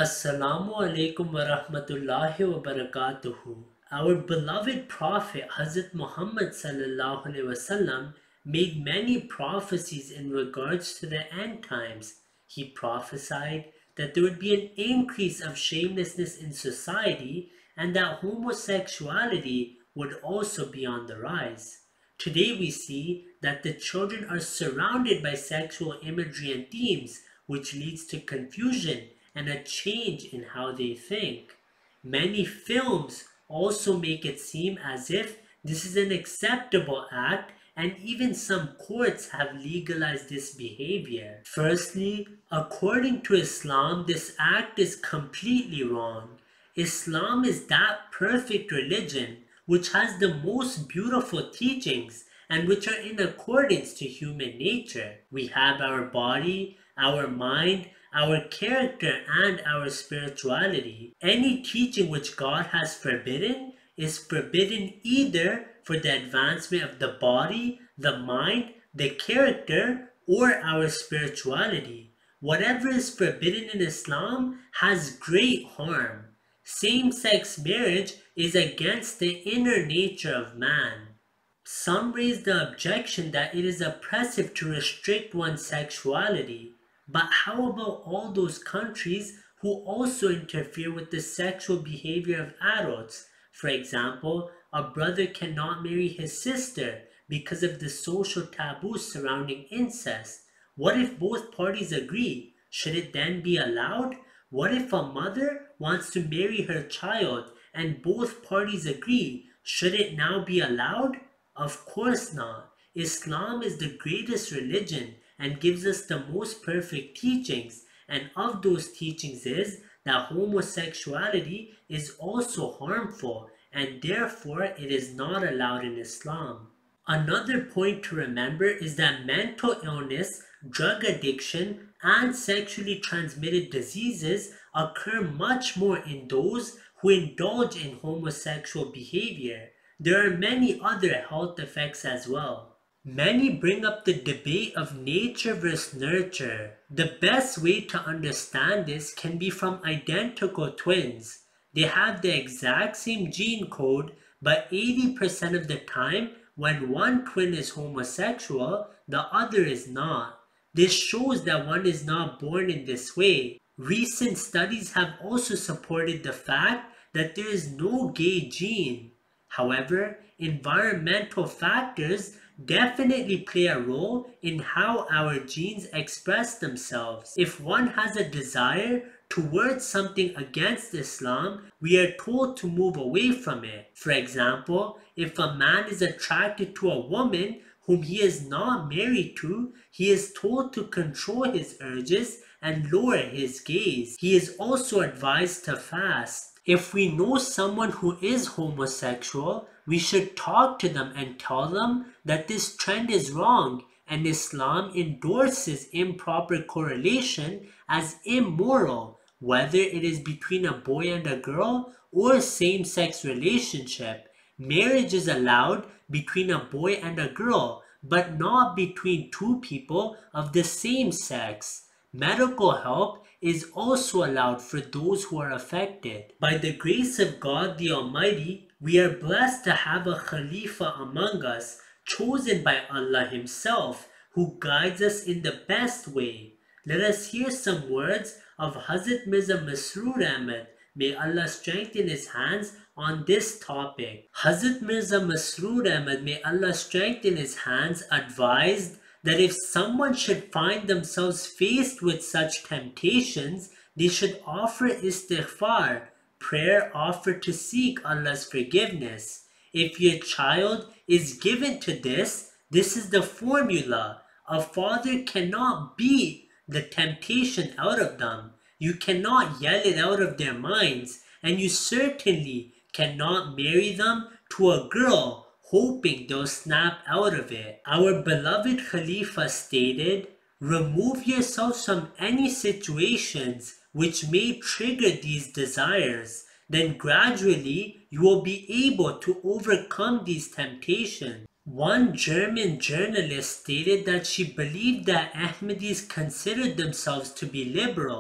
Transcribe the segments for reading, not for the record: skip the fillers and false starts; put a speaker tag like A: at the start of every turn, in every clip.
A: Assalamu Alaikum wa rahmatullahi wa barakatuhu. Our beloved Prophet Hazrat Muhammad sallallahu alaihi wasallam made many prophecies in regards to the end times. He prophesied that there would be an increase of shamelessness in society and that homosexuality would also be on the rise. Today we see that the children are surrounded by sexual imagery and themes, which leads to confusion and a change in how they think. Many films also make it seem as if this is an acceptable act, and even some courts have legalized this behavior. Firstly, according to Islam, this act is completely wrong. Islam is that perfect religion which has the most beautiful teachings and which are in accordance to human nature. We have our body, our mind, our character, and our spirituality. Any teaching which God has forbidden is forbidden either for the advancement of the body, the mind, the character, or our spirituality. Whatever is forbidden in Islam has great harm. Same-sex marriage is against the inner nature of man. Some raise the objection that it is oppressive to restrict one's sexuality. But how about all those countries who also interfere with the sexual behavior of adults? For example, a brother cannot marry his sister because of the social taboos surrounding incest. What if both parties agree? Should it then be allowed? What if a mother wants to marry her child and both parties agree? Should it now be allowed? Of course not. Islam is the greatest religion and gives us the most perfect teachings, and of those teachings is that homosexuality is also harmful and therefore it is not allowed in Islam. Another point to remember is that mental illness, drug addiction, and sexually transmitted diseases occur much more in those who indulge in homosexual behavior. There are many other health effects as well. Many bring up the debate of nature versus nurture. The best way to understand this can be from identical twins. They have the exact same gene code, but 80% of the time, when one twin is homosexual, the other is not. This shows that one is not born in this way. Recent studies have also supported the fact that there is no gay gene. However, environmental factors definitely play a role in how our genes express themselves. If one has a desire towards something against Islam, we are told to move away from it. For example, if a man is attracted to a woman whom he is not married to, he is told to control his urges and lower his gaze. He is also advised to fast. If we know someone who is homosexual, we should talk to them and tell them that this trend is wrong and Islam endorses improper correlation as immoral, whether it is between a boy and a girl or a same-sex relationship. Marriage is allowed between a boy and a girl, but not between two people of the same sex. Medical help is also allowed for those who are affected. By the grace of God the Almighty, we are blessed to have a Khalifa among us, chosen by Allah Himself, who guides us in the best way. Let us hear some words of Hazrat Mirza Masroor Ahmad, may Allah strengthen his hands, on this topic. Hazrat Mirza Masroor Ahmad, may Allah strengthen his hands, advised that if someone should find themselves faced with such temptations, they should offer istighfar, prayer offered to seek Allah's forgiveness. If your child is given to this, this is the formula. A father cannot beat the temptation out of them. You cannot yell it out of their minds, and you certainly cannot marry them to a girl hoping they'll snap out of it. Our beloved Khalifa stated, remove yourselves from any situations which may trigger these desires. Then gradually you will be able to overcome these temptations. One German journalist stated that she believed that Ahmadis considered themselves to be liberal,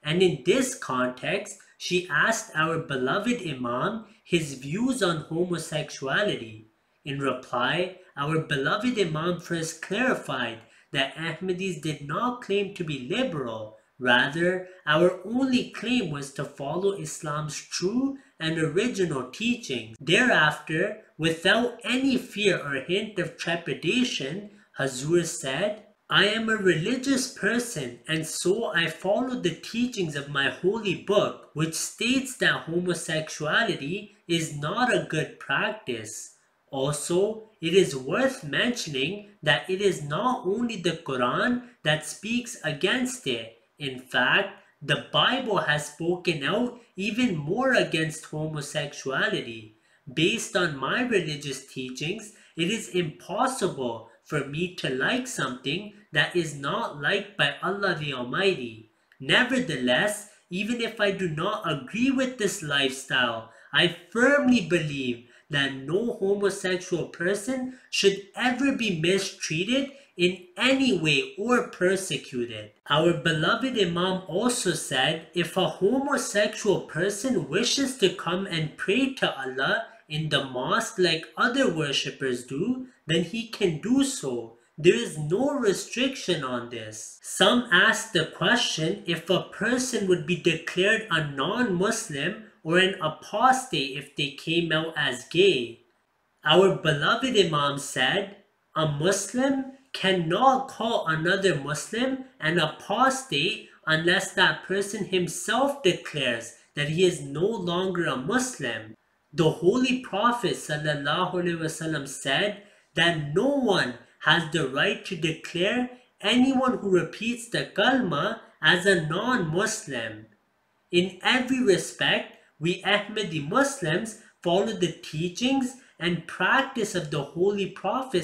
A: And in this context, she asked our beloved Imam his views on homosexuality. In reply, our beloved Imam first clarified that Ahmadis did not claim to be liberal. Rather, our only claim was to follow Islam's true and original teachings. Thereafter, without any fear or hint of trepidation, Hazur said, I am a religious person, and so I follow the teachings of my holy book, which states that homosexuality is not a good practice. Also, it is worth mentioning that it is not only the Quran that speaks against it. In fact, the Bible has spoken out even more against homosexuality. Based on my religious teachings, it is impossible for me to like something that is not liked by Allah the Almighty. Nevertheless, even if I do not agree with this lifestyle, I firmly believe that no homosexual person should ever be mistreated in any way or persecuted. Our beloved Imam also said, if a homosexual person wishes to come and pray to Allah in the mosque like other worshippers do, then he can do so. There is no restriction on this. Some ask the question if a person would be declared a non-Muslim or an apostate if they came out as gay. Our beloved Imam said, a Muslim cannot call another Muslim an apostate unless that person himself declares that he is no longer a Muslim. The Holy Prophet ﷺ said that no one has the right to declare anyone who repeats the kalma as a non-Muslim. In every respect, we Ahmadi Muslims follow the teachings and practice of the Holy Prophet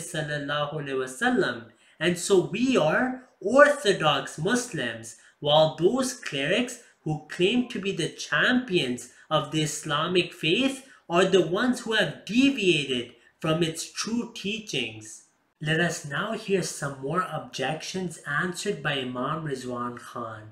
A: ﷺ, and so we are Orthodox Muslims, while those clerics who claim to be the champions of the Islamic faith are the ones who have deviated from its true teachings. Let us now hear some more objections answered by Imam Rizwan Khan.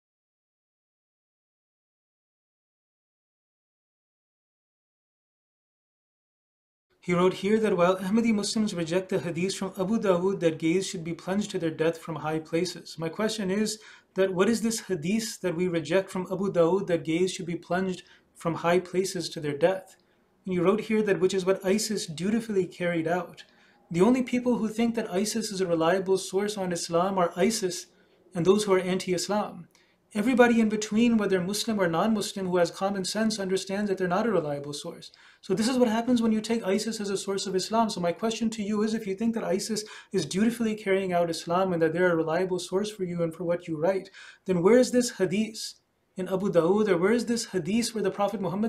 B: He wrote here that while Ahmadi Muslims reject the hadith from Abu Dawood that gays should be plunged to their death from high places, my question is that what is this hadith that we reject from Abu Dawood that gays should be plunged from high places to their death? And you wrote here that which is what ISIS dutifully carried out. The only people who think that ISIS is a reliable source on Islam are ISIS and those who are anti-Islam. Everybody in between, whether Muslim or non-Muslim, who has common sense understands that they're not a reliable source. So this is what happens when you take ISIS as a source of Islam. So my question to you is, if you think that ISIS is dutifully carrying out Islam and that they're a reliable source for you and for what you write, then where is this hadith in Abu Dawood, or where is this hadith where the Prophet Muhammad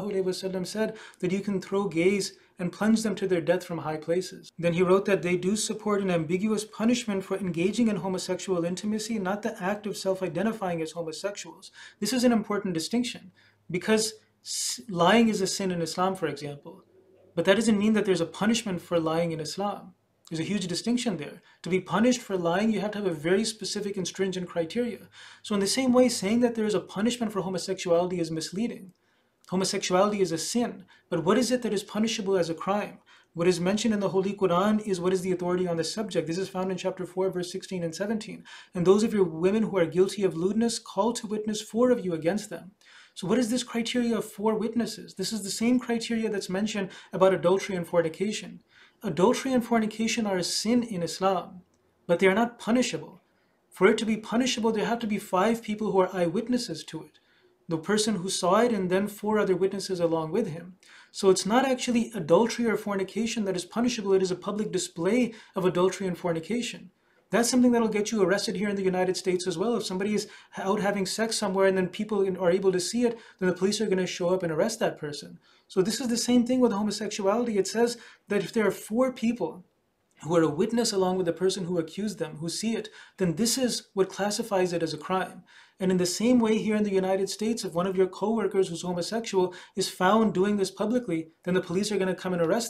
B: ﷺ said that you can throw gays and plunge them to their death from high places? Then he wrote that they do support an ambiguous punishment for engaging in homosexual intimacy, not the act of self-identifying as homosexuals. This is an important distinction, because lying is a sin in Islam, for example, but that doesn't mean that there's a punishment for lying in Islam. There's a huge distinction there. To be punished for lying, you have to have a very specific and stringent criteria. So in the same way, saying that there is a punishment for homosexuality is misleading. Homosexuality is a sin, but what is it that is punishable as a crime? What is mentioned in the Holy Quran is what is the authority on the subject. This is found in chapter 4, verse 16 and 17. And those of your women who are guilty of lewdness, call to witness 4 of you against them. So what is this criteria of 4 witnesses? This is the same criteria that's mentioned about adultery and fornication. Adultery and fornication are a sin in Islam, but they are not punishable. For it to be punishable, there have to be 5 people who are eyewitnesses to it. The person who saw it and then 4 other witnesses along with him. So it's not actually adultery or fornication that is punishable, it is a public display of adultery and fornication. That's something that'll get you arrested here in the United States as well. If somebody is out having sex somewhere and then people are able to see it, then the police are going to show up and arrest that person. So this is the same thing with homosexuality. It says that if there are 4 people who are a witness along with the person who accused them, who see it, then this is what classifies it as a crime. And in the same way here in the United States, if one of your coworkers who's homosexual is found doing this publicly, then the police are going to come and arrest them.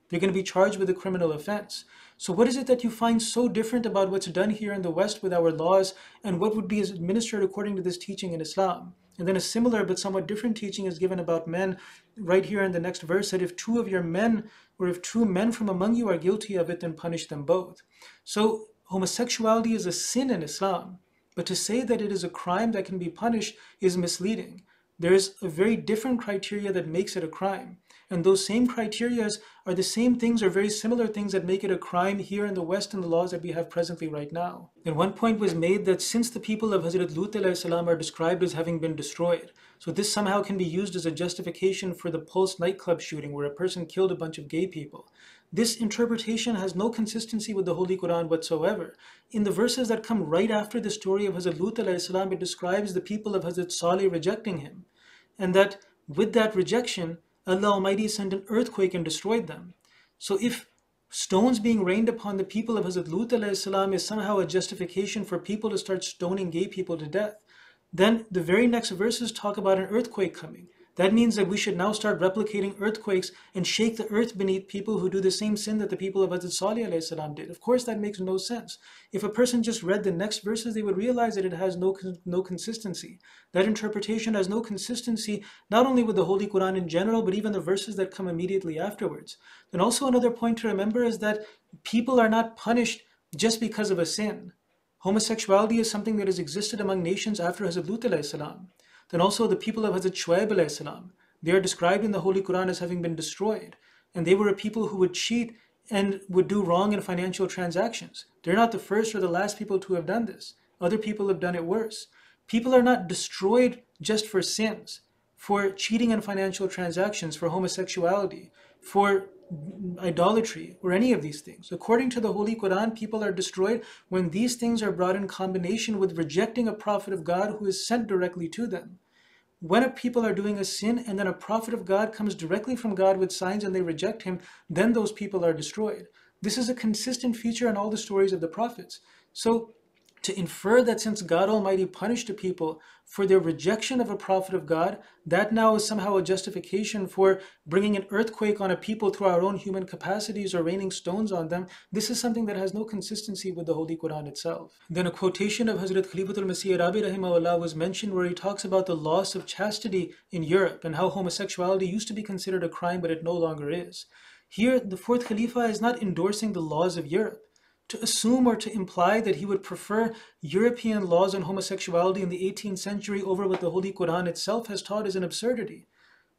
B: They're going to be charged with a criminal offense. So what is it that you find so different about what's done here in the West with our laws and what would be administered according to this teaching in Islam? And then a similar but somewhat different teaching is given about men right here in the next verse, that if two of your men or if two men from among you are guilty of it, then punish them both. So homosexuality is a sin in Islam, but to say that it is a crime that can be punished is misleading. There is a very different criteria that makes it a crime. And those same criteria are the same things or very similar things that make it a crime here in the West in the laws that we have presently right now. And one point was made that since the people of Hazrat Lut alayhi salam are described as having been destroyed, so this somehow can be used as a justification for the Pulse nightclub shooting where a person killed a bunch of gay people. This interpretation has no consistency with the Holy Quran whatsoever. In the verses that come right after the story of Hazrat Lut alayhi salam, it describes the people of Hazrat Saleh rejecting him. And that with that rejection, Allah Almighty sent an earthquake and destroyed them. So if stones being rained upon the people of Hazrat Lut alayhi salam is somehow a justification for people to start stoning gay people to death, then the very next verses talk about an earthquake coming. That means that we should now start replicating earthquakes and shake the earth beneath people who do the same sin that the people of Hazrat Salih alayhi salam did. Of course, that makes no sense. If a person just read the next verses, they would realize that it has no consistency. That interpretation has no consistency, not only with the Holy Quran in general, but even the verses that come immediately afterwards. Then also another point to remember is that people are not punished just because of a sin. Homosexuality is something that has existed among nations after Hazrat Lut alayhi salam. Then also the people of Hazrat Shuaib alayhi salam, they are described in the Holy Quran as having been destroyed. And they were a people who would cheat and would do wrong in financial transactions. They're not the first or the last people to have done this. Other people have done it worse. People are not destroyed just for sins, for cheating in financial transactions, for homosexuality, for idolatry, or any of these things. According to the Holy Quran, people are destroyed when these things are brought in combination with rejecting a prophet of God who is sent directly to them. When a people are doing a sin and then a prophet of God comes directly from God with signs and they reject him, then those people are destroyed. This is a consistent feature in all the stories of the prophets. So to infer that since God Almighty punished the people for their rejection of a prophet of God, that now is somehow a justification for bringing an earthquake on a people through our own human capacities or raining stones on them, this is something that has no consistency with the Holy Quran itself. Then a quotation of Hazrat Khalifatul Masih Arabi rahimahullah was mentioned where he talks about the loss of chastity in Europe and how homosexuality used to be considered a crime but it no longer is. Here, the fourth Khalifa is not endorsing the laws of Europe. To assume or to imply that he would prefer European laws on homosexuality in the 18th century over what the Holy Quran itself has taught is an absurdity.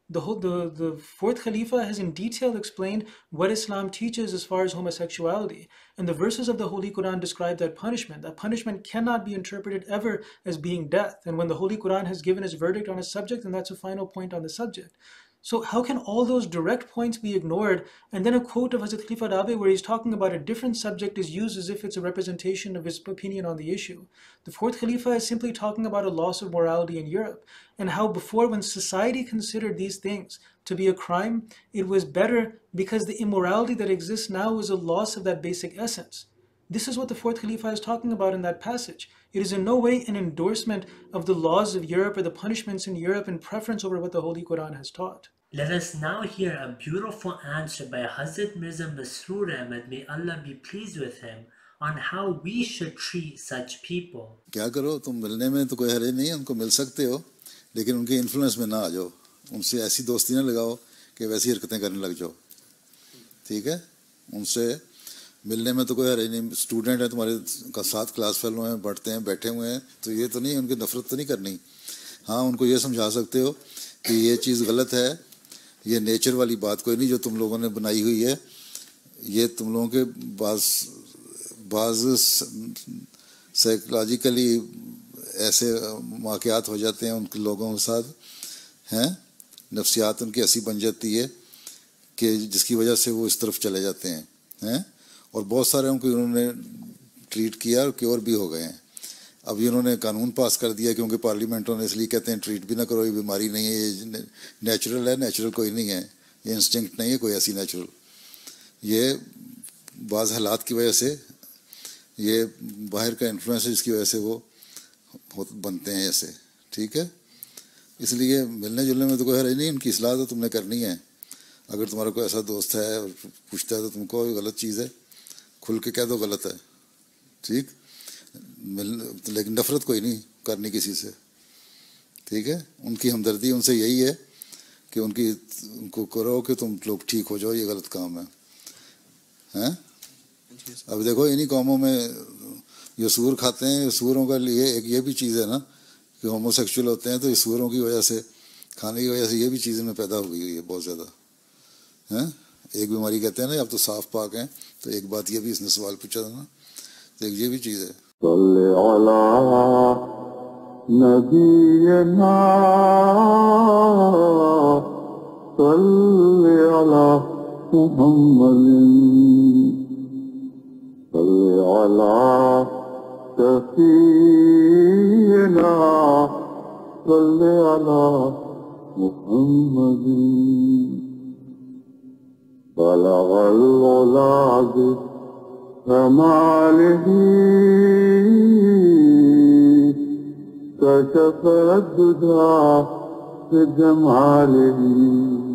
B: The fourth Khalifa has in detail explained what Islam teaches as far as homosexuality. And the verses of the Holy Quran describe that punishment. That punishment cannot be interpreted ever as being death. And when the Holy Quran has given its verdict on a subject, then that's a final point on the subject. So how can all those direct points be ignored? And then a quote of Hazrat Khalifa Rabi where he's talking about a different subject is used as if it's a representation of his opinion on the issue. The fourth Khalifa is simply talking about a loss of morality in Europe and how before when society considered these things to be a crime, it was better because the immorality that exists now is a loss of that basic essence. This is what the fourth Khalifa is talking about in that passage. It is in no way an endorsement of the laws of Europe or the punishments in Europe in preference over what the Holy Quran has taught.
A: Let us now hear a beautiful answer by Hazrat Mirza Masroor Ahmad, may Allah be pleased with him, on how we should treat such people.
C: क्या करो तुम मिलने में तो कोई हर्ज नहीं है, उनको मिल सकते हो लेकिन उनके इन्फ्लुएंस में ना आ जाओ, उनसे ऐसी दोस्ती ना लगाओ कि वैसी हरकतें करने लग जाओ, ठीक है? उनसे मिलने में तो कोई हर्ज नहीं, स्टूडेंट है तुम्हारे का साथ क्लास फेलो हैं, पढ़ते हैं, बैठे हुए हैं, तो ये तो नहीं उनकी नफरत तो नहीं करनी। हाँ, उनको ये समझा सकते हो कि ये चीज़ गलत है, ये नेचर वाली बात कोई नहीं जो तुम लोगों ने बनाई हुई है, ये तुम लोगों के बाज़ साइकोलॉजिकली ऐसे वाक़यात हो जाते हैं उनके लोगों के साथ हैं, नफ्सियात उनकी ऐसी बन जाती है कि जिसकी वजह से वो इस तरफ चले जाते हैं और बहुत सारे उनको इन्होंने ट्रीट किया और क्योर भी हो गए हैं। अब इन्होंने कानून पास कर दिया क्योंकि पार्लियामेंटों ने, इसलिए कहते हैं ट्रीट भी ना करो, ये बीमारी नहीं है, ये नेचुरल है, नेचुरल कोई नहीं है, ये इंस्टिंक्ट नहीं है कोई ऐसी नेचुरल, ये बाज़ हालात की वजह से, ये बाहर का इन्फ्लुएंस है जिसकी वजह से वो बनते हैं ऐसे, ठीक है? इसलिए मिलने जुलने में तो कोई हर्ज नहीं, उनकी इस्लाह तो तुमने करनी है। اگر تمہارا کوئی ایسا دوست ہے اور پوچھتا ہے تو تم کو غلط چیز ہے، کھل کے کہہ دو غلط ہے، ٹھیک، لیکن نفرت کوئی نہیں کرنی کسی سے، ٹھیک ہے. ان کی ہمدردی ان سے یہی ہے کہ ان کو کرو کہ تم لوگ ٹھیک ہو جاؤ، یہ غلط کام ہے. اب دیکھو انہی قوموں میں یہ سور کھاتے ہیں، سوروں کا لیے ایک یہ بھی چیز ہے نا کہ ہومو سیکچول ہوتے ہیں، تو یہ سوروں کی وجہ سے، کھانے کی وجہ سے یہ بھی چیزیں میں پیدا ہو گئی ہے بہت زیادہ. ایک بیماری کہتے ہیں نا اب تو صاف پاک ہیں، تو ایک بات یہ بھی اس نے سوال پوچھا تھا نا، تو ایک یہ بھی چیز ہے.
D: صلی علی نبینا صلی علی محمد صلی علی شفیعنا صلی علی محمد بلغ العلا بكماله كشف الدجى بجماله